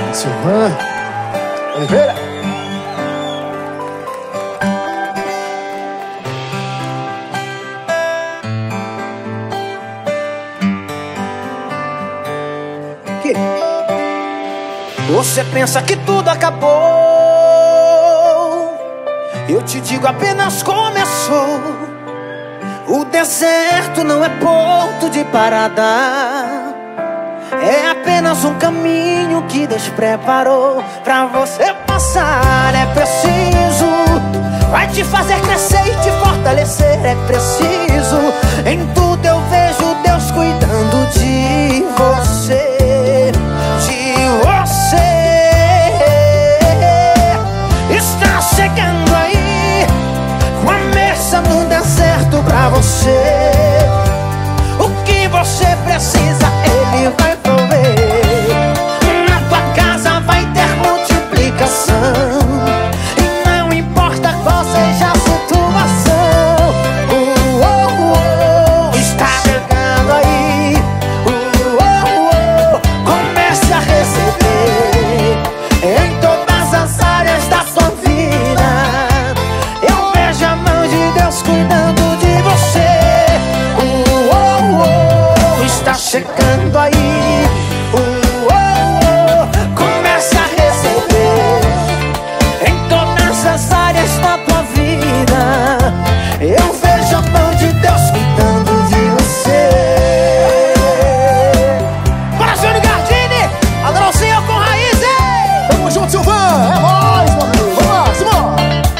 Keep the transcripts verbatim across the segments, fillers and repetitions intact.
Silvan Oliveira. Que? Você pensa que tudo acabou, eu te digo apenas começou. O deserto não é ponto de parada, é apenas um caminho que Deus preparou pra você passar. É preciso, vai te fazer crescer e te fortalecer. É preciso, em tudo eu vejo Deus cuidando de você, de você. Está chegando aí com a mesa no deserto pra você. O que você precisa, Ele vai prover. Na tua casa vai ter multiplicação, e não importa qual seja a situação. Uh, uh, uh, está chegando aí. Uh, uh, uh, comece a receber em todas as áreas da sua vida. Eu vejo a mão de Deus cuidando de você. Uh, uh, uh, está chegando aí. Uh, uh, uh, comece a receber em todas as áreas da tua vida. Eu vejo a mão de Deus cuidando de você. Bora, Júnior Gardini, Adroncinho com raízes. Tamo junto, Silvan. É nóis, meu amigo. Vamos lá, Simão.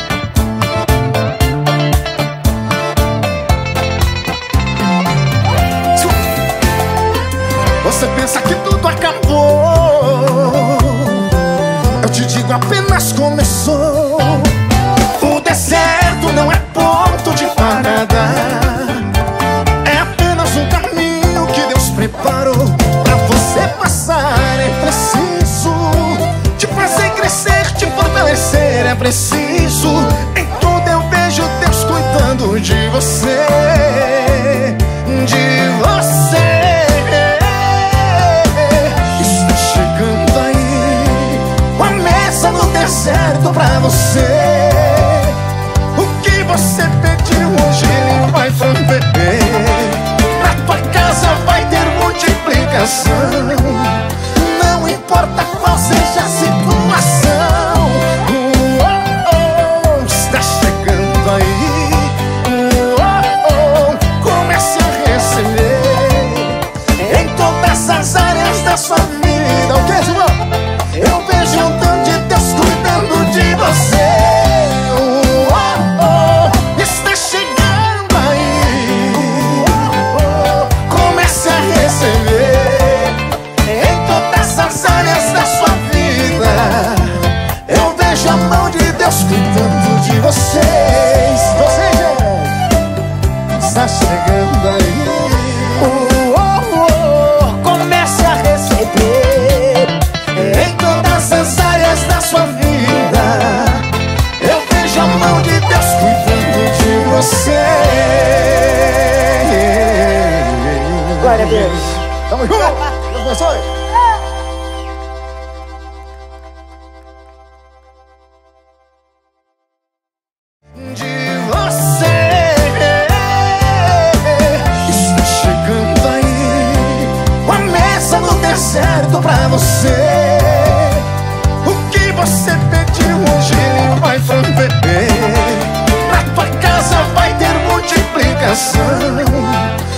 Você pensa que tudo acabou, eu te digo apenas começou. O deserto não é ponto de parada, é apenas um caminho que Deus preparou pra você passar. É preciso te fazer crescer, te fortalecer. É preciso, em tudo eu vejo Deus cuidando de você, de você. Está chegando aí com a mesa no deserto pra você. O que você pediu hoje Ele vai prover. Na tua casa vai ter multiplicação, não importa qual seja a situação. Uh, oh, oh, está chegando aí. Uh, oh, oh, comece a receber em todas as áreas da sua vida. O que, Silvão? Eu vejo um tanto de Deus cuidando de você. Uh, oh, oh, está chegando aí. Uh, oh, oh, comece a receber em todas as áreas da sua vida. Eu vejo a mão de Deus cuidando de vocês. Vocês, gente, está chegando aí. Uh, oh, oh, comece a receber em todas as áreas da sua vida. Eu vejo a mão de Deus cuidando de você. Glória a Deus. Tamo junto. Deus abençoe. De você. Está chegando aí Com a mesa no deserto pra você. o que você pediu hoje Ele vai prover. Na tua casa vai ter multiplicação,